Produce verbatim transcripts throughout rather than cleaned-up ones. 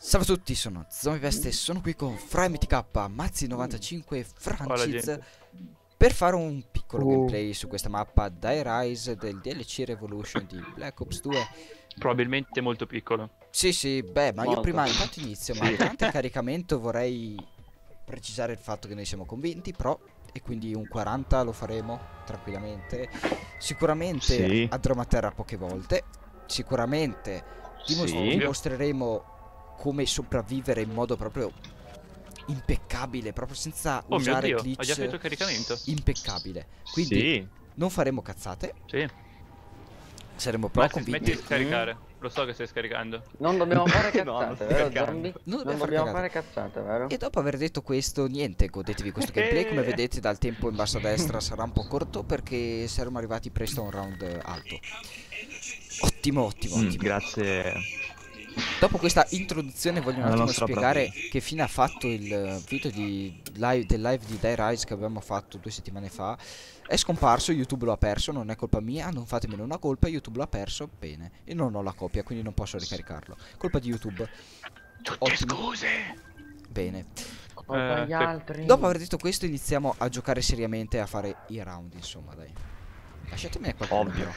Salve a tutti, sono ZombieVest e sono qui con FryMTK, Mazzi novantacinque e Francis per fare un piccolo uh. gameplay su questa mappa Die Rise del D L C Revolution di Black Ops due. Probabilmente molto piccolo. Sì, sì, beh, ma Molto. io prima intanto inizio, Sì. ma durante il caricamento vorrei precisare il fatto che noi siamo convinti pro e quindi un quaranta lo faremo tranquillamente. Sicuramente Sì. andremo a terra poche volte, sicuramente dimos- Sì. dimostreremo come sopravvivere in modo proprio impeccabile, proprio senza Oh mio usare Dio, ho già glitch, finito il caricamento. impeccabile. Quindi Sì. non faremo cazzate, Sì. saremo però Ma smetti convinti. di scaricare. Lo so che stai scaricando. Non dobbiamo fare No, cazzate, non vero sto zombie? Non Non dobbiamo dobbiamo fare fare cazzate, vero? E dopo aver detto questo, niente, godetevi questo gameplay. Come vedete dal tempo in basso a destra sarà un po' corto perché saremo arrivati presto a un round alto. Ottimo, ottimo, Mm, ottimo. grazie. Dopo questa introduzione voglio un Alla attimo nostra spiegare che fine ha fatto il video di live, del live di Die Rise che abbiamo fatto due settimane fa. È scomparso, YouTube lo ha perso, non è colpa mia, non fatemene una colpa, YouTube l'ha perso, bene. Io non ho la copia, quindi non posso ricaricarlo. Colpa di YouTube. Tutte Ottimo. scuse. Bene. Colpa Eh, agli che- altri. Dopo aver detto questo iniziamo a giocare seriamente e a fare i round, insomma, dai. Lasciatemene qualcuno. Ovvio.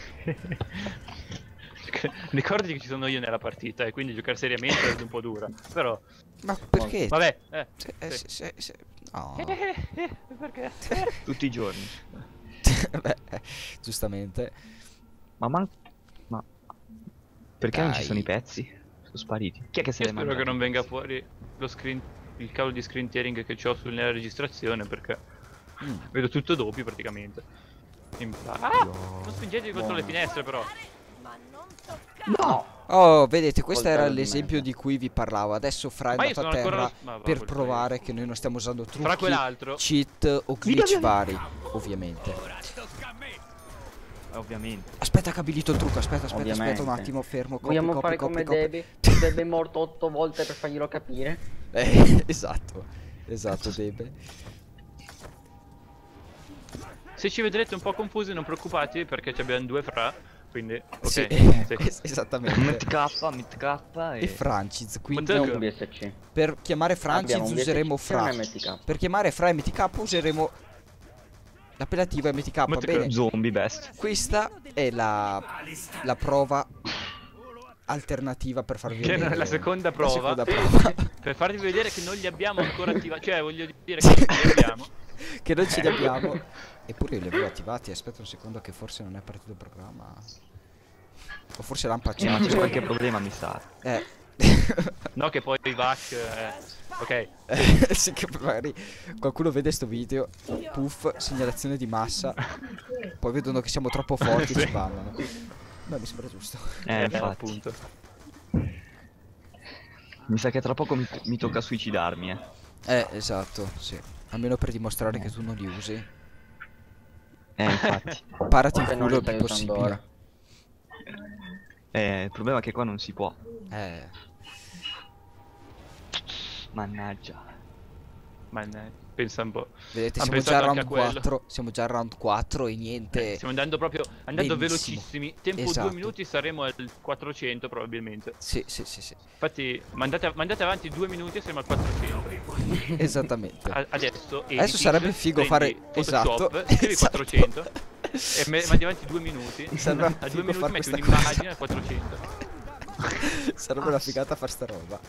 Ricordi che ci sono io nella partita e quindi giocare seriamente è un po' dura. Però, Ma perché? vabbè, eh. Se- eh, sì. se- se- se- No. Eh, eh, eh, perché? Tutti i giorni. Beh, eh, giustamente. Ma man... Ma... Perché non ci Dai. sono i pezzi? Sono spariti. Chi è che se Io li ha spero che mandati? non venga fuori lo screen, il cavolo di screen tearing che ho nella registrazione perché Mm. vedo tutto doppio praticamente. In- Ah! No. Non spingetevi contro le finestre però. No! Oh, vedete, questo Coltello era di l'esempio merda. di cui vi parlavo. Adesso Fra è Ma io andato a sono ancora terra lo- ma va, per quel provare che noi non stiamo usando Fra trucchi, quell'altro. cheat o Via, via, glitch via. vari, ovviamente. Eh, Ovviamente. Aspetta che ha abilito il trucco, aspetta, aspetta, aspetta un Ovviamente. attimo, fermo, copri, Vogliamo copri, fare copri, come copri. Debbie? Debbie è morto otto volte per farglielo capire. Eh, esatto, esatto, Debe. Se ci vedrete un po' confusi non preoccupatevi perché ci abbiamo due Fra. Quindi, ok. Sì, sì. es- esattamente. Mtk, Mtk E e... Francis, quindi Poter- Non un B S C. per chiamare Francis Abbiamo un useremo B S C e un Fra. M T K. Per chiamare Fra M T K useremo l'appellativo M T K. M T K. Bene, Zombie best. questa è la, la prova alternativa per farvi Che vedere. è la seconda La prova. seconda prova. Per farvi vedere che non li abbiamo ancora attivati. Cioè, voglio dire che non li abbiamo. Che non ce li abbiamo. Eppure io li avevo attivati. Aspetta un secondo che forse non è partito il programma. O forse l'hanno Ma pacciato. c'è qualche problema mi sa. Eh. No, che poi i V A C. Eh. Ok. Eh, sì, che magari qualcuno vede sto video, puff, segnalazione di massa, poi vedono che siamo troppo forti e Sì. ci bannano. No, mi sembra giusto. Eh, Eh, infatti. appunto. Mi sa che tra poco mi, mi tocca suicidarmi, eh. Eh, esatto, sì. Almeno per dimostrare che tu non li usi. Eh, infatti. Parati il Se non culo il li più stai usando possibile. ora. Eh, il problema è che qua non si può. Eh, Mannaggia. Ma ne- pensa un po'. vedete, Han siamo già pensato al anche round a quello. quattro. Siamo già al round quattro e niente. Stiamo andando proprio. Andando Benissimo. velocissimi. Tempo Esatto. due minuti saremo al quattrocento probabilmente. Sì, sì, sì, sì. Infatti, mandate, mandate avanti due minuti e siamo al quattrocento. Esattamente. A- adesso. Adesso editi, sarebbe figo fare- prendi esatto. Photoshop, scrivi Esatto. quattrocento. E me- mandi avanti due minuti. Sarebbe A due figo minuti fare metti questa un'immagine cosa. a quattrocento. Sarebbe una figata fare sta roba.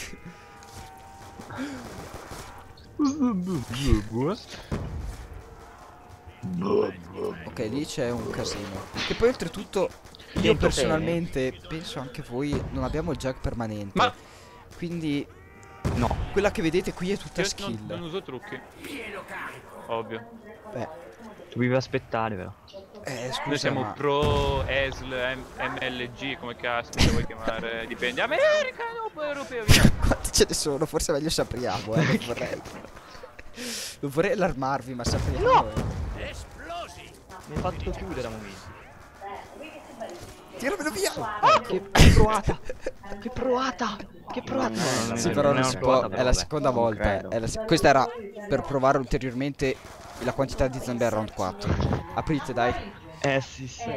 Ok, lì c'è un casino. Che poi oltretutto io Detto personalmente penso anche voi non abbiamo il jack permanente. Ma- Quindi No. quella che vedete qui è tutta Io non, non skill. uso trucchi. Ovvio. Beh, Dovevi aspettare, però. eh, scusa, Noi siamo ma- pro, E S L, M L G, come cazzo lo vuoi chiamare? Dipende. Americano o europeo? Via. quanti ce ne sono? Forse meglio sapriamo, eh, non vorrei. Non vorrei allarmarvi, ma sapriamo. eh. Mi hai fatto chiudere a momento. Tiramelo via! Che provata! Che provata! Che provata! No, no, no, Sì, no, però non non è si una può, provata, è però, la vabbè. seconda Non volta. credo. È la se- questa era per provare ulteriormente la quantità di zombie al round quattro. Aprite, dai. Eh sì sì.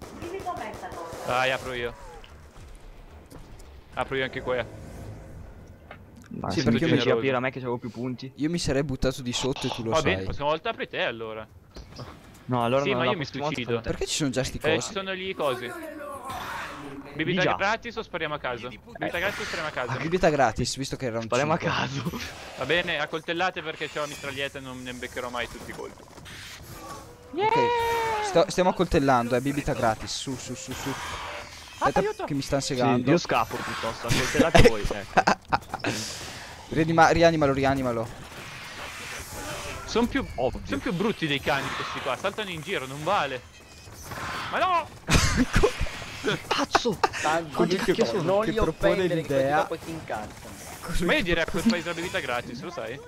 Dai, apro io. Apro io anche qua. Ma Sì, se perché mi io facevi generoso. aprire a me che avevo più punti. Io mi sarei buttato di sotto e tu lo Va sai. bene, la prossima volta apri te allora. No, allora Sì, no, ma la io mi prossima volta suicido. fai te. Perché ci sono già sti Eh, ci cosi? sono gli cosi. Di Bibita già. gratis o spariamo a caso? Bibita gratis o spariamo a Ah, caso? bibita gratis, visto che era un Spariamo a cinque. caso. Va bene, a coltellate perché c'ho la mitraglietta e non ne beccherò mai tutti i colpi. Ok, sto- stiamo accoltellando, eh, bibita gratis, su, su, su, su. Aspetta aiuto! che mi stanno Sì, segando. io scappo piuttosto, accoltellate voi, ecco. Rianima- rianimalo, rianimalo. Sono più, Ovvio. son più brutti dei cani questi qua, saltano in giro, non vale. Ma no! Cazzo! Tanto Quanti di cacchio che sono? non Che li propone offendere che l'idea. poi dopo si incazzano. Ma io direi a quel paese la bevita gratis, lo sai?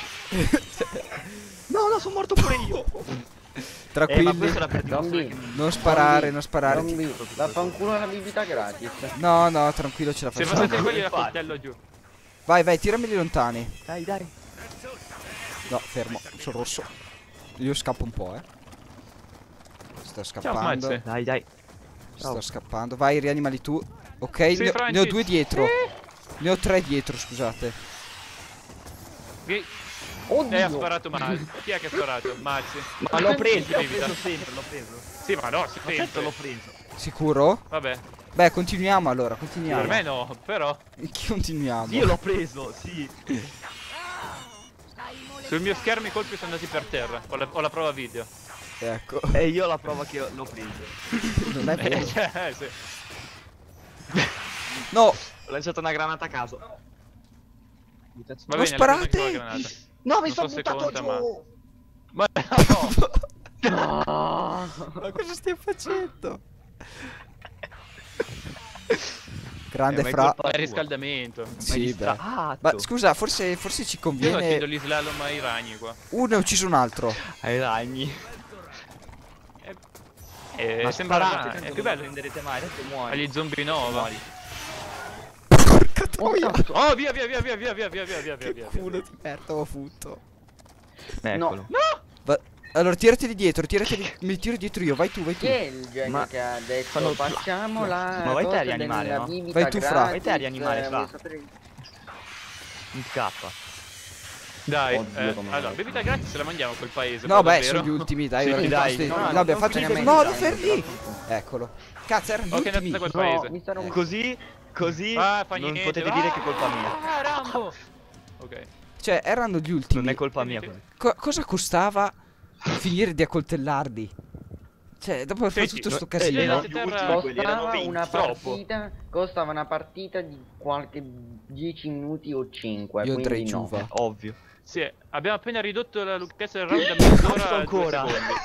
No, no, sono morto pure io. Eh, ma Tranquilli, questa è la prima Zombie. che mi... non sparare, non sparare. Zombie, vaffanculo la bibita gratis. No, no, tranquillo, ce la Se facciamo. fossete quelli la Infatti. coltello giù. Vai, vai, tirameli lontani. Dai, dai. No, fermo, sono rosso. Io scappo un po', eh. Sto scappando. Mazze. Dai, dai. Sto Ciao. scappando. Vai, rianimali tu. Ok, Sì, ne, ho- Franci. ne ho due dietro. Ne ho tre dietro, scusate. Che- Oddio. Eh, ha sparato male. Chi è che ha sparato? Mazzi. Ma l'ho preso, l'ho Bibita. preso sempre, l'ho preso. Sì, ma no, Ma certo sempre. l'ho preso. Sicuro? Vabbè, Beh, continuiamo allora, continuiamo. per me no, però. Continuiamo. Io l'ho preso, sì. Sul mio schermo i colpi sono andati per terra. Ho la, ho la prova video. Ecco. E io la prova che l'ho preso. Non è Eh, vero. cioè, sì. No, Ho lanciato una granata a caso. Va Non bene, alla sparate! prima che la granata. No, mi Non sono so se buttato conta, giù. ma- Ma no! Ah. ma cosa stiamo facendo? Grande Eh, ma è fra. colpa È tua. riscaldamento. Sì, beh. Ah, Ma scusa, forse, forse ci Io sto facendo conviene. gli slalom ai ragni qua. Uno ha ucciso un altro. ai ragni. Eh, Ma sembra sparate, ragno, tanto è non più bello. prenderete mai, adesso muori. Agli zombie nova. Muori. Porca Oh, troia. cazzo. Oh, via, via, via, via, via, via, via, via, via, Che via. culo di merda ho avuto. Eccolo. Va- Allora, tirateli dietro, tirateli. Mi tiro dietro io, vai tu, vai tu. Chi è il genio Ma- che ha detto fanno- facciamo la Ma vai te a cosa rianimare, della no? bibita Vai tu, Fra. gratis, Vai te a rianimare, eh, Fra. vuoi sapere- Mi scappa. Dai, Oddio, eh, come allora, vai. bevita gratis se la mandiamo a quel paese. No, ma beh, davvero? sono gli ultimi, dai. Sì, ora che dai. basta- No, no, non abbiamo fatto finite niente. di No, dire, lo fermi. no. Eccolo. Cazzo, erano gli Ok, andate ultimi. da quel No, paese. mi sarò Così, così Ah, fa non niente. potete Ah, dire che è colpa mia. Ah, Rambo! Ok. Cioè, erano gli ultimi. Non è colpa mia quella. Co- cosa costava finire di accoltellarli? Cioè, dopo aver fatto Senti, tutto sto no- casino. eh, erano- gli terra- ultimi quelli erano Costava venti, una troppo. partita, costava una partita di qualche dieci minuti o cinque. Io andrei quindi no. giù, va. Ovvio. Sì, abbiamo appena ridotto la lunghezza del round da mezz'ora a due ancora.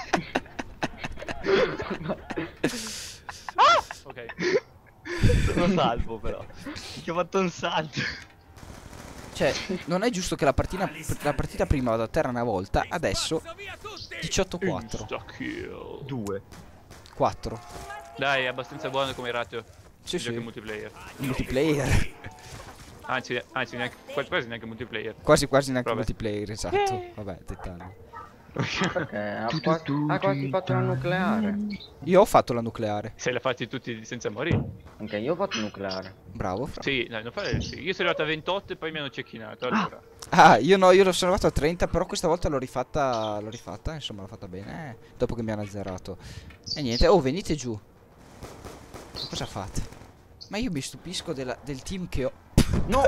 secondi. Ah! Ok. Sono salvo però. Che ho fatto un salto. Cioè, non è giusto che la partita, la partita prima vada a terra una volta, adesso diciotto quattro. Insta kill. Due. quattro. Dai, è abbastanza buono come ratio. Sì, Giochi sì. multiplayer. Multiplayer. Anzi, anzi neanche, quasi quasi neanche multiplayer. Quasi quasi neanche Vabbè. multiplayer, esatto. Vabbè, dettagli. Perché ha, qua- ha quasi fatto la nucleare. Io ho fatto la nucleare. Se la fatti tutti senza morire. Anche io ho fatto nucleare. Bravo, Fra. Sì, dai, non fare sì. Io sono arrivato a ventotto e poi mi hanno cecchinato. Allora. Ah, io no, io lo sono arrivato a trenta, però questa volta l'ho rifatta, l'ho rifatta, insomma, l'ho fatta bene, eh, dopo che mi hanno azzerato. E niente, oh, venite giù. Ma cosa fate? Ma io mi stupisco della- del team che ho. No!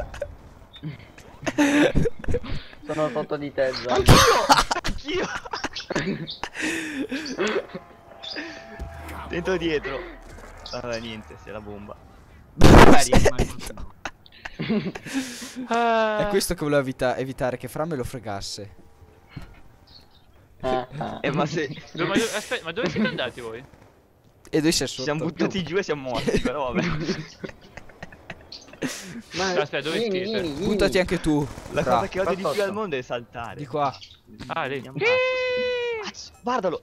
Sono sotto di te, Zan. Anch'io. Dentro dietro. Vabbè, niente, sei la bomba. Ah, È questo che volevo evita- evitare, che Fra me lo fregasse. Ah, ah. Eh, ma se dove, ma, dove- aspetta, ma dove siete andati voi? E dove sei ci sotto? siamo buttati giù e siamo morti, però vabbè. Ma Aspetta, dove vieni, siete? vieni, vieni. Buttati anche tu. La Fra. cosa che odio di più Sotto. al mondo è saltare. Di qua. Ah, lì. Andiamo cazzo. Guardalo.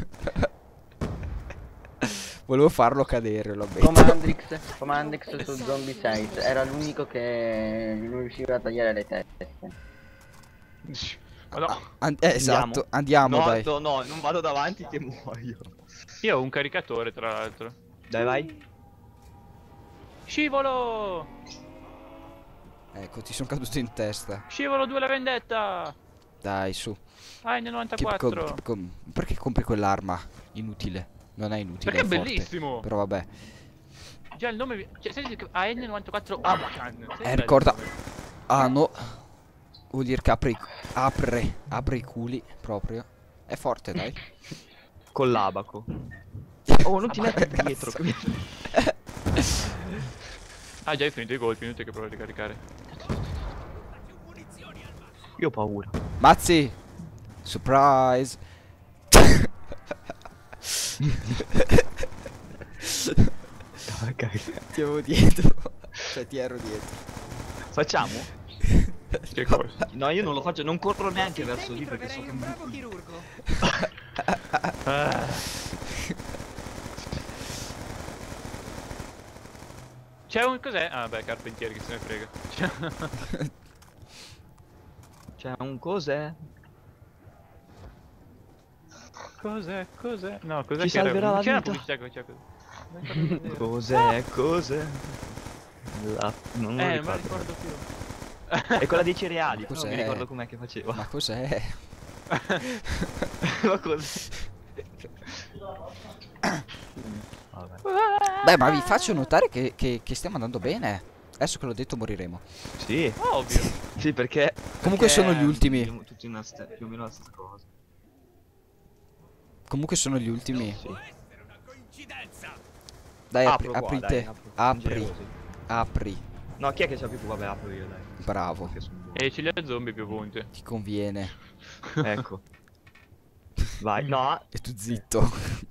Volevo farlo cadere, l'ho detto. Comandrix, Comandrix su Zombie sei era l'unico che non riusciva a tagliare le teste. Ma no, An- eh, esatto, andiamo, no, dai. no, no, non vado davanti che muoio. io ho un caricatore tra l'altro. Dai, vai. Scivolo! Ecco, ti sono caduto in testa. Scivolo due la vendetta. Dai, su. Ah, nel novantaquattro. Keep com- keep com- perché compri quell'arma? Inutile. Non è inutile. Perché è forte. bellissimo. Però vabbè. Già il nome. Cioè, senti che A N novantaquattro Abacan. Eh, ricorda. Ah, no. Vuol dire che apre i, apre, apre i culi proprio. È forte, dai. Con l'abaco. Oh, non ti metti dietro. Ah, già hai finito i colpi, inutile che provo a ricaricare. Io ho paura. Mazzi! Surprise! Ti avevo dietro. Cioè, ti ero dietro. Facciamo? Che cosa? No, io non lo faccio, non corro neanche verso lì perché so che mi... C'è un cos'è? Ah beh, carpentieri che se ne frega. C'è un cos'è? Cos'è? Cos'è? No, cos'è Ci che era? salverà la C'è la vita. pubblicità che c'è così. Cos'è? Cos'è? La... Non lo Eh, non me la ricordo. ricordo più. È quella dei cereali, Ma però non cos'è? mi ricordo com'è che faceva. Ma cos'è? Ma cos'è? Vabbè. Beh, ma vi faccio notare che, che, che stiamo andando bene. Adesso che l'ho detto moriremo. Sì, Ovvio. sì, perché... Comunque perché sono gli ultimi. siamo tutti una ste- più o meno la stessa cosa. Comunque sono gli ultimi. Sì. Dai, apri, Apro qua, apri dai, te. apro. Apri. Generosi. Apri. No, chi è che c'ha più? Vabbè, apro io, dai. Bravo. Che sono buono. E ci le zombie più punte. Ti conviene. Ecco. Vai, no. E tu zitto.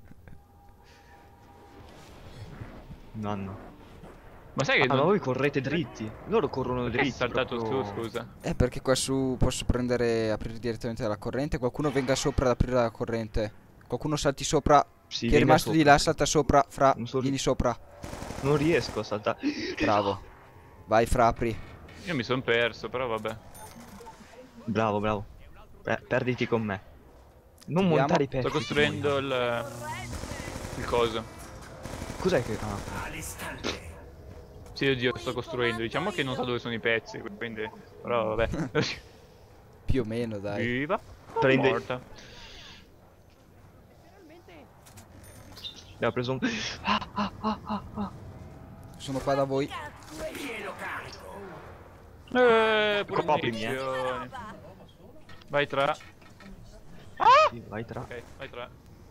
No, no. Ma sai che Ah, ma non... voi correte dritti. Loro corrono Perché dritti. hai saltato proprio- su, scusa? Eh, perché qua su posso prendere, aprire direttamente dalla corrente. Qualcuno venga sopra ad aprire la corrente. Qualcuno salti sopra. Sì, Chi è venga rimasto di sopra. là, salta sopra. Fra, Non so- vieni sopra. Non riesco a saltare. Bravo. Vai, Fra, apri. Io mi son perso, però vabbè. Bravo, bravo. Eh, perditi con me. Non Vediamo. montare i pezzi. Sto costruendo il... il coso. Cos'è che... Ah, Sì, oddio, sto costruendo. Diciamo che non so dove sono i pezzi, quindi... Però vabbè. Più o meno, dai. Viva. Prende- Morta. abbiamo preso un... Sono qua da voi. Eh, Coprimi, eh. punizioni. Vai tra. Sì, vai tra... Ok, vai tra.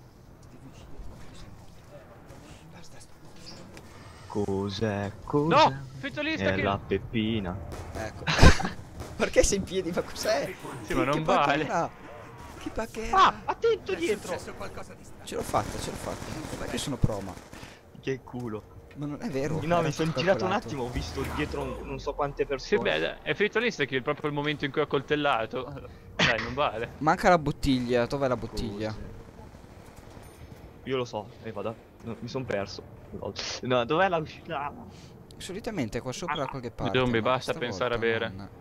Cos'è? Cos'è? No! Fetolista È che... la peppina. Ecco. Perché sei in piedi? Ma cos'è? Sì, ma non che vale. pacchera? Che pacchera? Ah, attento dietro! Ce l'ho fatta, ce l'ho fatta. Com'è che sono proma? Che culo. Ma non è vero. No, era mi sono tutto girato un calcolato. attimo, ho visto dietro non so quante Sì, persone. beh, dai, è fetolista che è proprio il momento in cui ho coltellato. Dai, non vale. Manca la bottiglia. Dov'è la bottiglia? Cos'è? Io lo so, e vado. No, mi sono perso. No, dov'è la uscita? Solitamente qua sopra da qualche parte. Zombie, ma basta pensare a stavolta bere. non-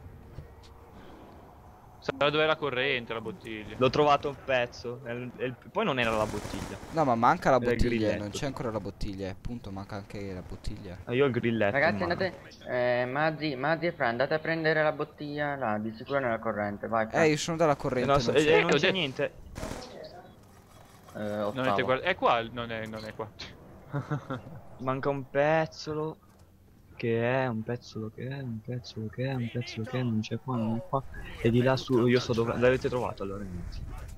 Sarà dove è la corrente, la bottiglia. L'ho trovato un pezzo. è il- è il- Poi non era la bottiglia. No, ma manca la Era il bottiglia. grilletto. Non c'è ancora la bottiglia. Appunto, manca anche la bottiglia. Ah, io ho il grilletto. Ragazzi, in mano. andate, eh, Mazzi, Mazzi e Fra, andate a prendere la bottiglia là, di sicuro nella corrente, vai. Fra. Eh, io sono dalla Eh, corrente. no, non so- c'è. eh, non ho c'è detto- niente. Eh, Non ottavo. è, guarda, è qua, non è, non è qua. Manca un pezzolo. Che è un pezzolo che è, un pezzolo che è, un pezzolo che è, non c'è qua, non è qua. E di là su, io so dove. L'avete trovato allora inizio.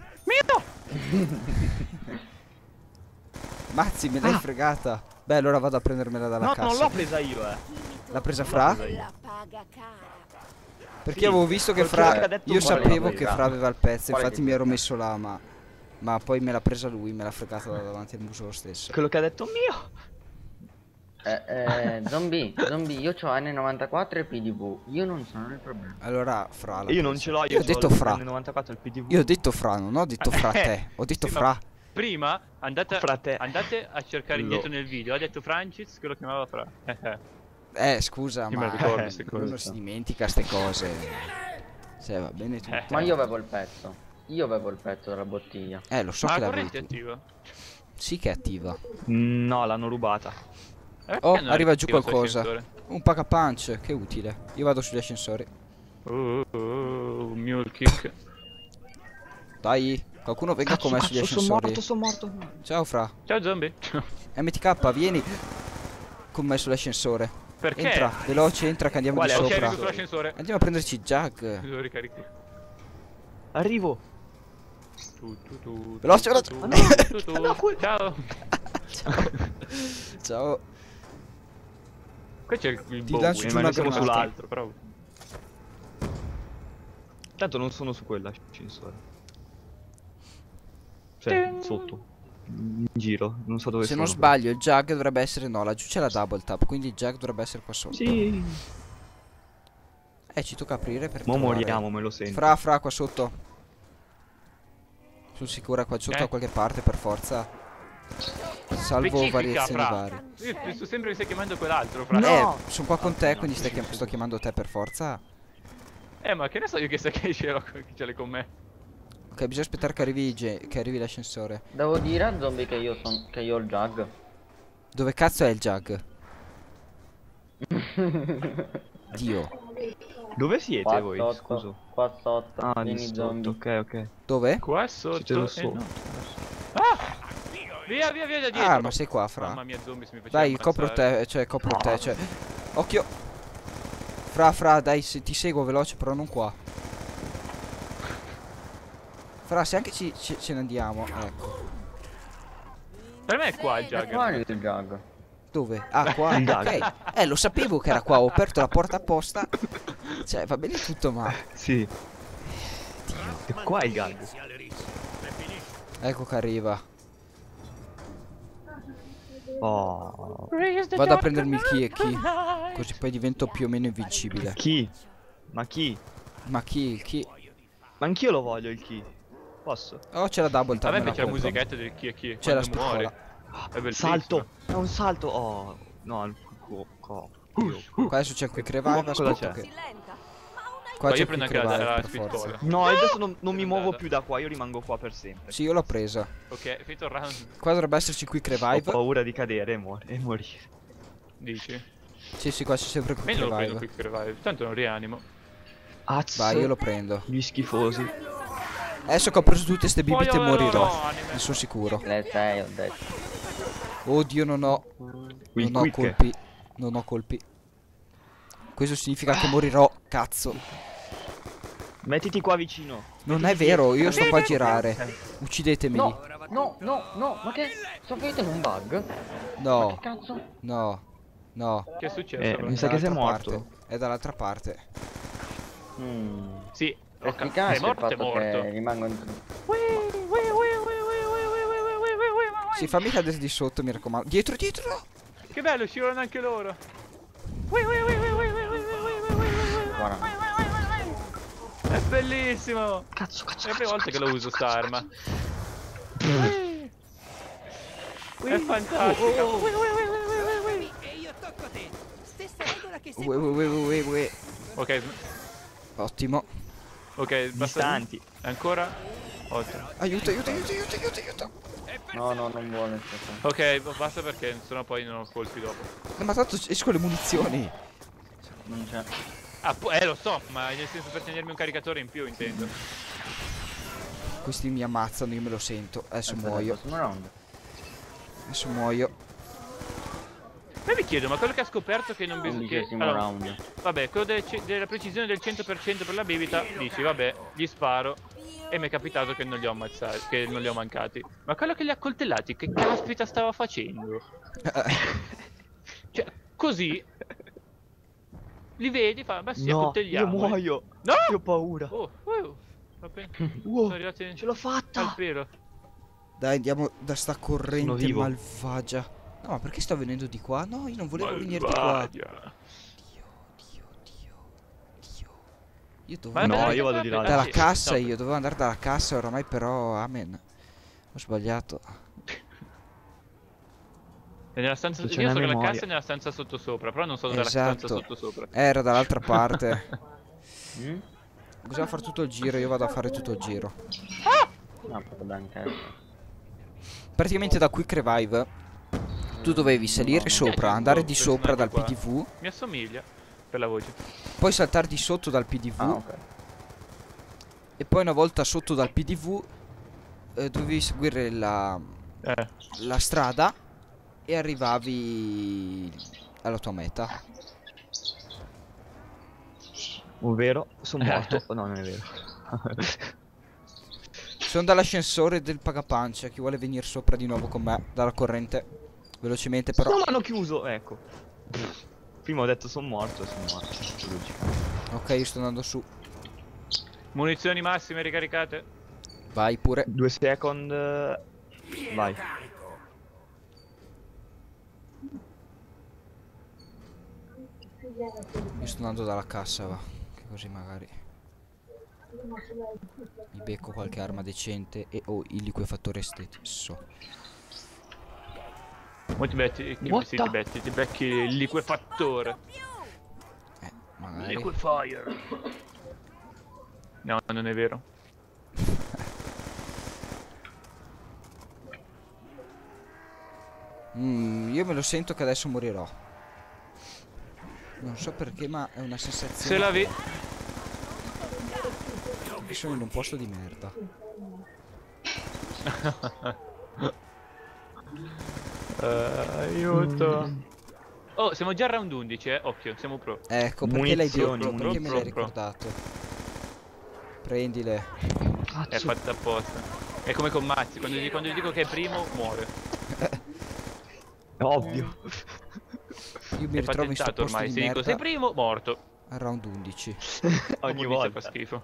Mazzi, me l'hai Ah! fregata. Beh, allora vado a prendermela dalla No, cassa. non l'ho presa io, eh. L'ha presa Fra? presa io. La paga cara. Perché Sì, avevo visto che quel che Fra. ha detto Io quale sapevo l'ha che presa? Fra aveva il pezzo. Quale Infatti che mi ero presa? messo là, ma. Ma poi me l'ha presa lui, me l'ha fregata da- davanti al muso lo stesso. Quello che ha detto mio. Eh, eh, zombie, zombie, io ho N novantaquattro e P D V, io non sono il problema. Allora, Fra. l'ha Io non presa. ce l'ho, io, Io ho detto Fra. Nel novantaquattro il P D V. Io ho detto Fra, non ho detto Fra te. Ho detto Sì, ma Fra. Prima andate, Frate. andate a cercare Lo- indietro nel video. Ha detto Francis che lo chiamava Fra. Eh, eh. Eh, scusa, Io me ma. le ricordo eh, ste Uno cose. si dimentica ste cose. Cioè, va bene tutto. Eh. Ma io avevo il pezzo, io avevo il pezzo della bottiglia. Eh, lo so Ma che la l'avevi corrente è tu. attiva? Sì che è attiva. No, l'hanno rubata. Eh, Oh, perché non arriva giù attiva sto qualcosa. estensore? Un pack a punch, che utile. Io vado sugli ascensori. Oh, oh, oh, mule kick. Dai, qualcuno venga Cazzo, con me cazzo, sugli sono ascensori. morto, sono morto. Ciao Fra. Ciao zombie. M T K, vieni con me sull'ascensore. Perché? Entra, veloce, entra che andiamo Quale? di Ok, sopra. arrivo sull'ascensore. Andiamo a prenderci Jug. Lo ricarico. Arrivo. Tu, tu, tu, Veloce, tu, veloce. tu, tu, tu. No, que- Ciao. Ciao. Qua c'è il, il Ti Bowie, lancio ma giù una noi siamo granata. sull'altro, però. Tanto non sono su quell'ascensore. Cioè, sotto. In giro, non so dove Se sono. non sbaglio il Jug dovrebbe essere... No, laggiù c'è la double tap, quindi il Jug dovrebbe essere qua sotto. Sì. Eh, ci tocca aprire per Mo trovare- moriamo, me lo sento. Fra, fra, qua sotto. Sono sicura qua sotto Eh? da qualche parte per forza. Salvo Specifica, variazioni Fra. varie. Io penso sempre che stai chiamando quell'altro, Fra. No. Eh, sono qua con te, quindi stai chiam- sto chiamando te per forza. Eh, ma che ne so io che sai che ce l'ho che ce l'hai con me. Ok, bisogna aspettare che arrivi, Ge- che arrivi l'ascensore. Devo dire a zombie che io son che io ho il Jug. Dove cazzo è il Jug? Dio. Dove siete Qua voi? sotto, Scuso. qua sotto. Ah, di vieni sotto. zombie. Ok, ok. Dove? Qua sotto. Siete da eh, sotto. no. Ah! Via, via, via da dietro. Ah, ma sei qua, Fra. Mamma mia, zombie, se mi faceva Dai, ammazzare. copro te, cioè copro te, cioè. Occhio. Fra, fra, dai, se ti seguo veloce, però non qua. Fra, se anche ci, ci- ce ne andiamo, ecco. Per me è qua il E Jugger. qua il Jug. Dove? Ah, qua, Il Jug. ok. Eh, lo sapevo che era qua, ho aperto la porta apposta. Cioè, va bene tutto, ma... Sì. E qua è il gag. Ecco che arriva. Oh. Vado a prendermi il key e key. Così poi divento più o meno invincibile. Chi? Ma chi? Ma chi? Il key? Ma anch'io lo voglio il chi. Posso? Oh, c'è la double A tap. me me la piace la compro. musichetta del chi è chi. C'è la Quando muore. spiccola. È bellissimo. Salto! È un salto! Oh. No, il co- co- io- Qua adesso c'è il quick revive. Cosa Aspetta c'è? che... Ma Qua c'è io il prendo quick anche la, revive la per forza. spiccola. No, adesso non, non mi muovo Guarda. più da qua, io rimango qua per sempre. Sì, io l'ho presa. Ok, è finito il round. Qua dovrebbe esserci il quick Ho revive. paura di cadere e, muore- e morire. Dici? Sì, sì, qua c'è sempre il Ma quick io non lo prendo revive. quick revive. Tanto non rianimo. Azz. Vai, io lo prendo. Gli schifosi. Adesso che ho preso tutte ste bibite Poi io morirò. no, anime. Ne sono sicuro. Le sei ho detto. Oddio, non ho... Il Non ho quick. colpi. Non ho colpi. Questo significa che morirò. Cazzo. Mettiti qua vicino. Non è vero, io sto qua a girare. Uccidetemeli. No, no, no, no, ma che? Sto finito in un bug? Ma che No, cazzo? no, no. Che è successo? Eh, Fra? mi sa che sei Dall'altra morto. parte. È dall'altra parte. Mm. Sì. È ho cap- efficace è il morto, è fatto morto. che rimango in... Sì, fammi cadere di sotto, mi raccomando. Dietro, dietro! Che bello, scivolano anche loro. Guarda. È bellissimo. Cazzo, cazzo. È la prima volta che lo uso sta arma. È fantastica. Ue, ue, ue, ue, ue. Ok, Ottimo. ok, basta. Distanti. Ancora? Ottimo. Aiuto, aiuto, aiuto, aiuto, aiuto, aiuto. No, no, non vuole. aspetta. Ok, basta perché sennò poi non ho colpi dopo. Eh, ma tanto esco le munizioni. Non c'è. Ah, pu- eh lo so, ma nel senso per tenermi un caricatore in più intendo. Questi mi ammazzano, io me lo sento. Adesso Aspetta, muoio. prossimo round. Adesso muoio. Poi mi chiedo, ma quello che ha scoperto che non bisogna... Undicesimo Allora, round. vabbè, quello del ce- della precisione del cento per cento per la bibita, dici, vabbè, gli sparo. E mi è capitato che non li ho ammazzati, che non li ho mancati. Ma quello che li ha coltellati, che caspita stava facendo? Cioè, così... Li vedi, fa, ma sì, No, io accoltelliamoli. muoio. No! Io ho paura. Oh, uh, va bene. Wow, Sono arrivati ce l'ho al fatta. pelo. Dai, andiamo da sta Sono corrente vivo. malvagia. No, ma perché sto venendo di qua? No, io non volevo venire di qua. Malvagia. Dio, Dio, Dio, Dio. Io dovevo Ma No, andare io vado di là. dalla sì, cassa, no. io dovevo andare dalla cassa, oramai però, amen. Ho sbagliato. E nella stanza, Se c'è io una so che la memoria. cassa è nella stanza sotto sopra, però non so dove è la Esatto. stanza sotto sopra. Era dall'altra parte. Mm? Bisogna fare tutto il giro, io vado a fare tutto il giro. No, proprio da anche. Praticamente da quick revive Tu dovevi salire No, sopra, no. andare di sopra dal Personaggio P qua. D V, Mi assomiglia per la voce. poi saltare di sotto dal P D V Ah, ok. e poi una volta sotto dal P D V eh, dovevi seguire la, Eh. la strada e arrivavi alla tua meta. Ovvero, sono morto. Oh, no, non è vero. Sono dall'ascensore del pagapancia. Chi vuole venire sopra di nuovo con me? Dalla corrente. Velocemente però. No, l'hanno chiuso, ecco. Prima ho detto sono morto e sono morto. Logico. Ok, io sto andando su. Munizioni massime ricaricate. Vai pure. Due second. Vai. Io sto andando dalla cassa, va. Che così magari mi becco qualche arma decente e ho il liquefattore stesso. Molti betti, che What sì, the- ti becchi, ti becchi il liquefattore. Eh, magari. Liquefire. No, non è vero. Mm, io me lo sento che adesso morirò. Non so perché, ma è una sensazione. Se la vi... che sono in un posto di merda. Eh, aiuto. Oh, siamo già a round undici, eh. Occhio, siamo pro. Ecco, perché l'hai detto? Munizioni, Perché me l'hai munizioni. ricordato? Prendile. È Cazzo. fatta apposta. È come con Mazzi, quando gli, quando gli dico che è primo, muore. È ovvio. Io mi È ritrovo in sto patentato posto ormai. di Se dico merda sei primo, morto. a round undici. Ogni Ammonizie volta. fa schifo.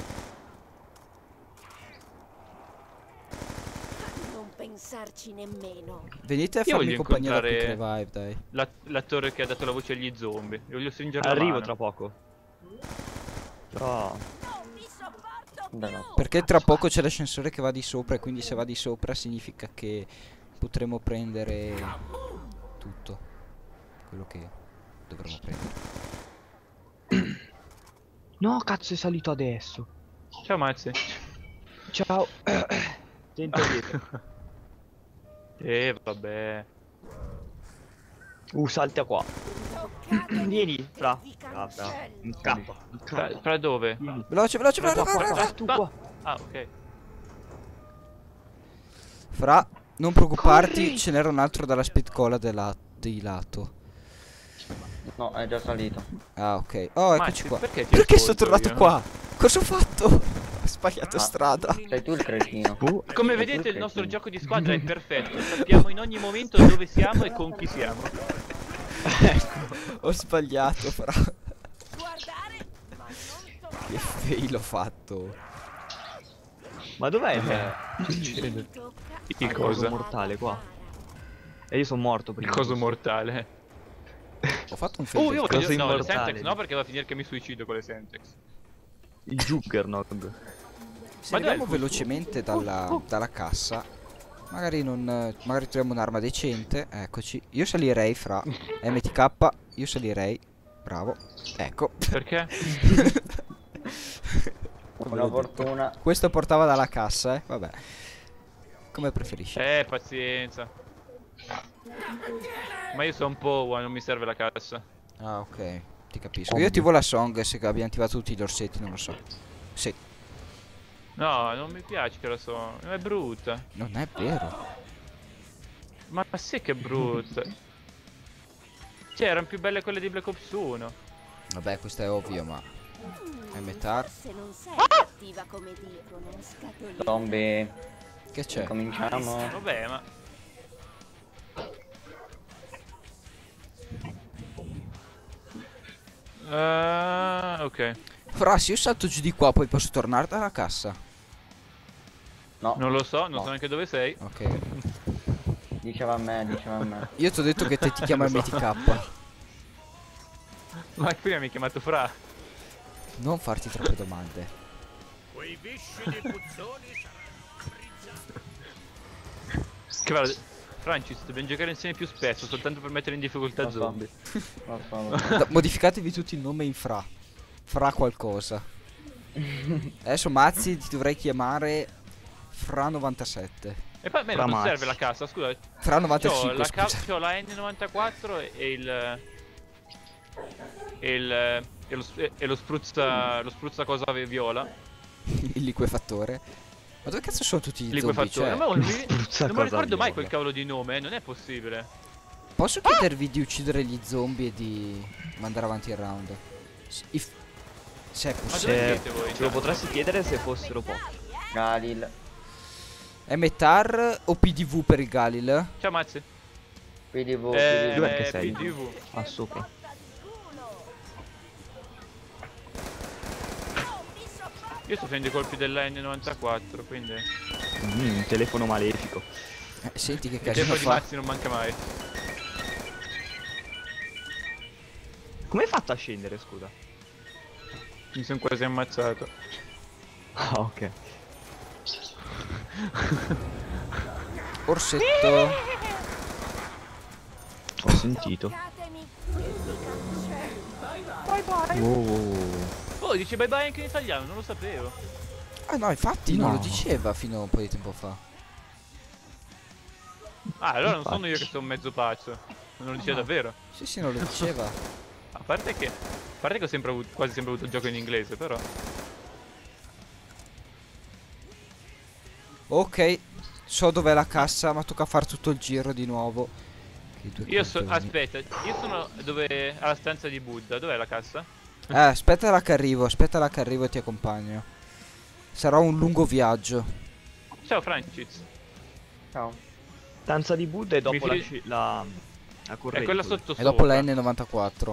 Non pensarci nemmeno. Venite a Io farmi voglio compagnia da incontrare- Quick Revive, dai. La- L'attore che ha dato la voce agli zombie. Io voglio stringere la Arrivo mano. tra poco. Oh. Non mi sopporto più. Bella. Perché tra poco c'è l'ascensore che va di sopra e quindi se va di sopra significa che potremo prendere tutto quello che dovremo prendere. No, cazzo, è salito adesso. Ciao Mazzi. Ciao. Tenta dietro. Eh, vabbè. Uh, salta qua. Toccatemi Vieni, fra. e vi Fra, fra. cancello. Incappa. Fra, fra dove? Vieni. Veloce, veloce, Qua, veloce, qua, veloce, qua, veloce. tu Ma- qua. Ah, ok. Fra, non preoccuparti, Corri! ce n'era un altro dalla spitcola della- di lato. No, è già salito. Ah, ok. Oh, eccoci Mazzi, qua. perché ti Perché sono ascolto tornato io? qua? Cosa ho fatto? Ho sbagliato Ah. strada. Sei tu il cretino. Uh, Come Sei tu vedete il nostro cretino. gioco di squadra è perfetto. Sappiamo in ogni momento dove siamo e con chi siamo. Ho sbagliato, fra. Guardare, ma non so. Che fail ho fatto. ma dov'è il, Succede. Tocca Il il coso cosa? mortale qua? E io sono morto Il prima. coso mortale. Ho fatto un fail. Oh, io Cosa voglio... No, le immortale. Sentex no, perché va a finire che mi suicido con le Sentex. Il Juggernaut. Se Ma andiamo dai, velocemente dalla, dalla cassa, magari non. Magari troviamo un'arma decente. Eccoci. Io salirei fra M T K. Io salirei. Bravo. Ecco. Perché? Una fortuna. Questo portava dalla cassa, eh. Vabbè. Come preferisci. Eh, pazienza. Ma io sono un po', non mi serve la cassa. Ah, ok. Ti capisco. Io attivo la song se abbiamo attivato tutti gli orsetti, non lo so. Sì. No, non mi piace che la so. È brutta. Non è vero. Ma ma sì che è brutta. Cioè, erano più belle quelle di Black Ops uno. Vabbè, questo è ovvio, ma. È metà. Se non sei cattiva come dicono, scatolina. Zombie. Che c'è? Cominciamo. Vabbè, ma... Eh, ok. Fra, se io salto giù di qua, poi posso tornare dalla cassa. No, Non lo so, non No. so neanche dove sei. Ok. diceva a me, diceva a me. Io ti ho detto che te ti chiama M T K. Ma prima mi hai chiamato Fra. Non farti troppe domande. Che vale. Francis, dobbiamo giocare insieme più spesso, soltanto per mettere in difficoltà Lo so. zombie. Lo so, lo so. Da- modificatevi tutti il nome in Fra. Fra qualcosa. Adesso Mazzi ti dovrei chiamare Fra novantasette. E poi a me non Framazzi. serve la cassa, scusa. Fra C'ho novantacinque, la, ca- scusa. c'ho la N novantaquattro e il... E il... E lo, e lo spruzza... Lo spruzza cosa viola. Il liquefattore. Ma dove cazzo sono tutti Il i zombie? liquefattore. Cioè, Ma non mi, Spruzza non mi cosa ricordo mai viola. quel cavolo di nome, eh, non è possibile. posso chiedervi di uccidere gli zombie e di mandare avanti il round? S- if- Se è Ma possibile. dove Se siete voi? ce lo potresti chiedere se fossero pochi. Galil. M T A R o P D V per il Galil? Ciao Mazzi. P D V. Eh, Dov'è che sei? P D V. Ah, sopra. Io sto facendo i colpi della N novantaquattro, quindi... Mm, un telefono malefico. Eh, senti che Il casino tempo di fa. Mazzi non manca mai. Come hai fatto a scendere, scusa? Mi sono quasi ammazzato. Ah, ok. Orsetto. Ho sentito. Oh. Oh, dice bye bye anche in italiano, non lo sapevo. Ah no, infatti non No. lo diceva fino a un po' di tempo fa. Ah, allora non sono Infatti. io che sono mezzo pazzo. Non lo dice No. davvero. Sì, sì, non lo diceva. A parte che... A parte che ho sempre avuto, quasi sempre avuto il gioco in inglese, però... Ok, so dov'è la cassa, ma tocca fare tutto il giro di nuovo. Che due Io so... coglioni. Aspetta, io sono dove... alla stanza di Buddha. Dov'è la cassa? Eh, aspetta là che arrivo, aspetta là che arrivo e ti accompagno. Sarà un lungo viaggio. Ciao Francis. Ciao. Stanza di Buddha e dopo Mi la, fidi- sci- la, la corrente. È quella sotto E dopo la sopra. N novantaquattro.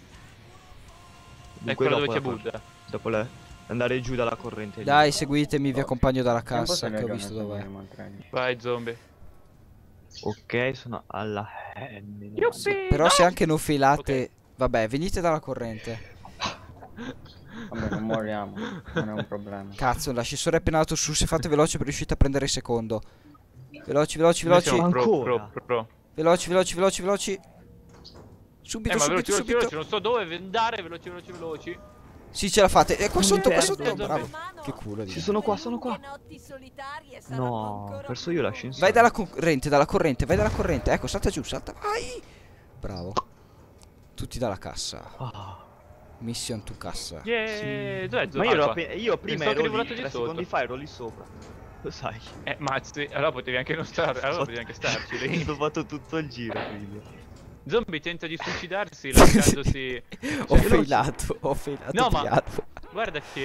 È quella dove c'è Buddha. Dopo la... andare giù dalla corrente. lì. Dai, seguitemi, vi accompagno dalla Non posso cassa che ho leggere visto nel dov'è. Pokémon tredici. Vai zombie. Ok, sono alla N. Yuppi! Però no! se anche non filate... Vabbè, venite dalla corrente. Vabbè, non moriamo. Non è un problema. Cazzo, l'ascensore è appena andato su, se fate veloce per riuscite a prendere il secondo. Veloci, veloci, Noi veloci. siamo pro, Ancora? pro, pro. Veloci, veloci, veloci, veloci. Subito, Eh ma subito, veloci, veloci, subito. veloci, non so dove andare, veloci, veloci, veloci. Sì, ce la fate. E qua sotto, qua Merda, sotto. zombie. Bravo. Che culo Sì, di... sono qua, sono qua. No, ho perso io l'ascensore. Vai dalla corrente, dalla corrente, vai dalla corrente. Ecco, salta giù, salta, vai. Bravo. Tutti dalla cassa. Ah. Mission to cassa. Yeah, dov'è Ma zombie? io, ero Ah, qua. appena- io prima Pensavo che ero eri lì, volato di tre sotto. secondi fa ero lì sopra. Lo sai. Eh, mazzi, allora potevi anche non stare, allora potevi anche starci lì. Ho fatto tutto il giro, quindi. Zombie tenta di suicidarsi lasciandosi... Ho Cioè, failato, ho failato No, ma- piano. Guarda che...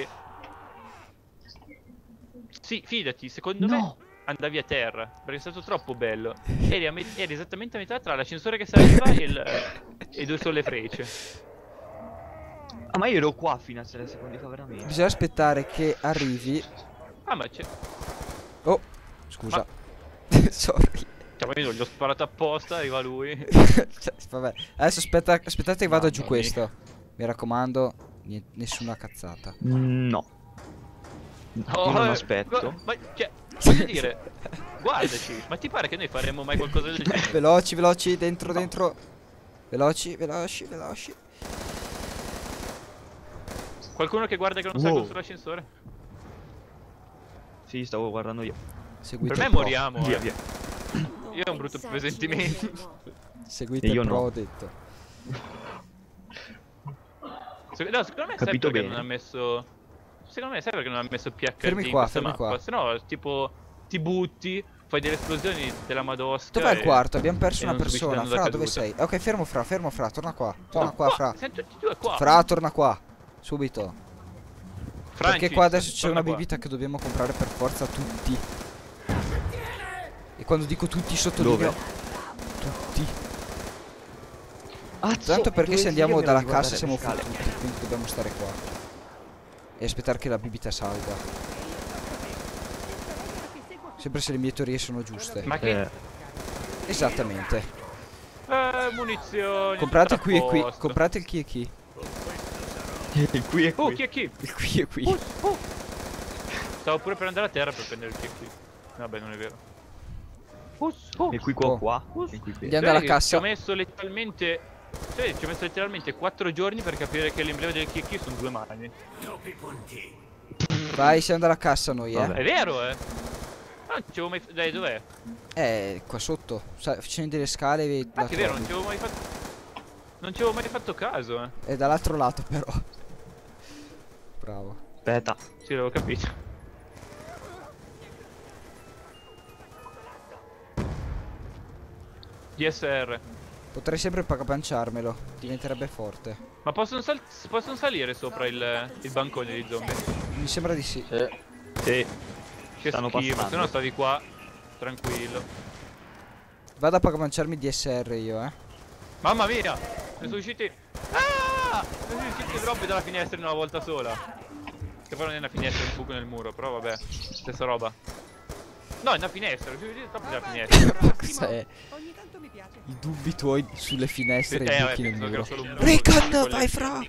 Sì, fidati, secondo No. me andavi a terra, perché è stato troppo bello. Eri, a me- eri esattamente a metà tra l'ascensore che saliva e, il... e due solle frecce. Ah, ma io ero qua fino a tre secondi fa veramente. Bisogna aspettare che arrivi. Ah, ma c'è... Oh, scusa. Sorry. Cioè, ma io non gli ho sparato apposta, arriva lui. Cioè, vabbè. Adesso aspetta, aspettate che vado Mamma giù mia. questo. Mi raccomando, nie- nessuna cazzata. No. Io Oh, non eh, aspetto. gu- Ma, cioè, voglio dire, guardaci, ma ti pare che noi faremmo mai qualcosa del genere? Veloci, veloci, dentro, dentro. Veloci, veloci, veloci. Qualcuno che guarda che non Wow. salgo sull'ascensore? Sì, stavo guardando io. Seguite Per me il pro. moriamo, Via, eh. via. Io ho un brutto presentimento. Seguite E il io pro, no. ho detto. Se- no, secondo me sai Capito perché bene. non ha messo... Secondo me sai perché non ha messo P H D Fermi in qua, questa fermi mappa? qua. Se no, tipo, ti butti, fai delle esplosioni della madosca. Dov'è il e- quarto? Abbiamo perso e una non subisci persona. danno da Fra, dove caduta. sei? Ok, fermo Fra, fermo Fra, torna qua. Torna Oh, qua, Fra. Siamo tutti e due qua. Fra, torna qua. Subito. Francis, Perché qua adesso c'è torna una qua. bibita che dobbiamo comprare per forza tutti. E quando dico tutti sottolineo tutti. Tanto perché se andiamo dalla cassa siamo fottuti, quindi dobbiamo stare qua. E aspettare che la bibita salga. Sempre se le mie teorie sono giuste. Ma che... Eh, Esattamente. Eh, munizioni. Comprate tutto qui a e qui. posto. Comprate il chi e chi. qui e Oh, qui. chi è chi? Il qui e qui. Uh, uh. Stavo pure per andare a terra per prendere il chi è qui. Vabbè, non è vero. Uh, uh. E qui qua Oh. qua. E qui qui. Andiamo dalla Vedi che Ci cassa. ho messo letteralmente... Cioè, ci ho messo letteralmente quattro giorni per capire che l'emblema del chi è chi sono due mani. Vai, siamo dalla cassa noi, eh. Vabbè. È vero, eh? non ci avevo mai... Dai, dov'è? Eh, qua sotto. Sa- scendi le scale e Ah, la che è vero, non trovi. ci avevo mai fatto... Non ci avevo mai fatto caso, eh. È dall'altro lato però. Bravo. Aspetta. Sì, l'avevo capito. D S R. Potrei sempre pagapanciarmelo. Diventerebbe forte. Ma possono, sal- possono salire sopra il, il bancone di zombie? Mi sembra di sì. Sì. Sì. Che Stanno schifo, passando. se no stavi qua, tranquillo. Vado a pagapanciarmi D S R io, eh. Mamma mia! Ne sono usciti... Ah! Ne sono usciti troppi dalla finestra in una volta sola. Che poi non è una finestra, è un buco nel muro, però vabbè. Stessa roba. No, è una finestra, sono usciti troppi dalla finestra. Cos'è? I dubbi tuoi sulle finestre Eh, e i vabbè, buchi nel pensavo che muro. era solo un muro Regan, con le- vai fra!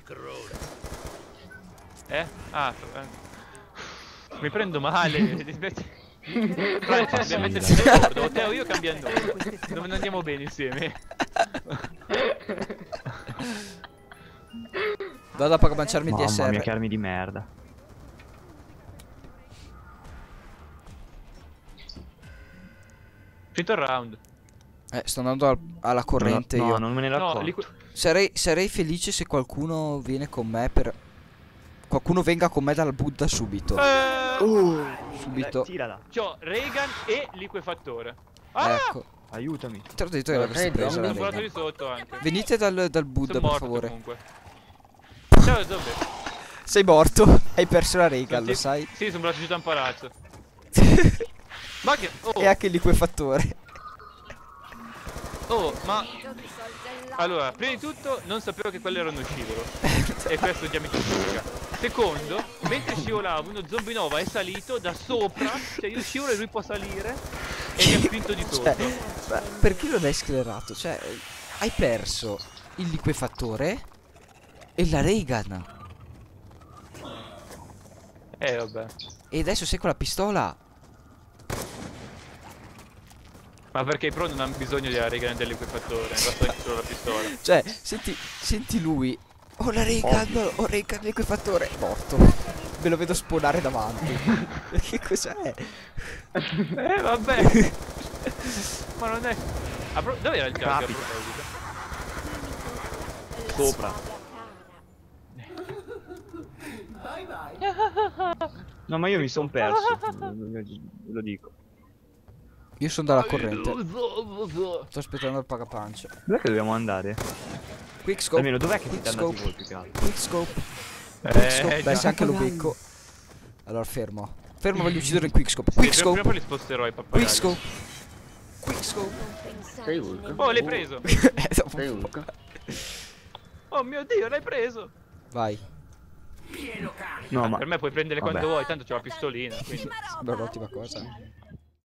Eh? Ah, eh. Mi prendo male. Francia, dobbiamo metterci d'accordo. O te o io cambiando. Non andiamo bene insieme. Vado a pagapanciarmi Mamma D S R. mia, che armi di merda. Finito il round. Eh, sto andando al- alla corrente no, io. No, non me ne ero No, accorto. lì que- Sarei, sarei felice se qualcuno viene con me per... Qualcuno venga con me dal Buddha subito. Eh, Subito. Eh, tirala. c'ho Reagan e liquefattore. Ah! Ecco. Aiutami. Te l'ho detto che Lo l'avresti sai, presa Sono la zombie? volato Regan. di sotto anche. Venite dal, dal Buddha Sono per morto favore. comunque. Ciao zombie. Sei morto. Hai perso la Regan, Sono lo ti- sai? Sì, sono volato giù da un palazzo. Ma che... Oh, E anche il liquefattore. oh, ma... Allora, prima di tutto non sapevo che quello era uno scivolo. E questo già mi giustifica. Secondo, mentre scivolavo uno zombie nova è salito da sopra. Cioè io scivolo e lui può salire. E mi ha spinto di sotto. Cioè, ma perché non hai sclerato? Cioè, hai perso il liquefattore e la Regan. Eh vabbè. E adesso sei con la pistola. Ma perché i pro non hanno bisogno della Regan e dell'equipattore, basta solo la pistola. Cioè, senti, senti lui. Oh la Regan, oh Regan, l'equipattore. Morto. Ve lo vedo spawnare davanti. Che cos'è? Eh vabbè. Ma non è... Ah, pro- dove era il jug a Capita. proposito? Sopra. No, ma io mi son perso. Lo dico. Io sono dalla corrente. Sto aspettando il pagapancia. Dov'è che dobbiamo andare? Quick scope. Almeno dov'è che Quick siete andati scope. voi più che altro? Quick scope. Eh, Quick scope. Beh, già. se anche lo becco. Allora fermo. Fermo, voglio uccidere in quick scope. Sì, Quick prima, prima scope. li sposterò i pappagalli. Quick scope. Quick scope. Sei Hulk? Oh, l'hai preso. Eh, dopo Sei un po'. Hulk? Oh mio Dio, l'hai preso. Vai. No, ma Per me puoi prendere Vabbè. quando vuoi, tanto c'ho la pistolina, quindi... Sembra un'ottima cosa.